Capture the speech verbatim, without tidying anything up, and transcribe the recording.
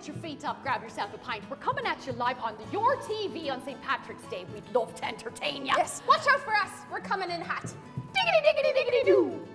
put your feet up, grab yourself a pint. We're coming at you live on the, your T V on Saint Patrick's Day. We'd love to entertain you. Yes, watch out for us. We're coming in hot. Diggity, diggity, diggity, doo.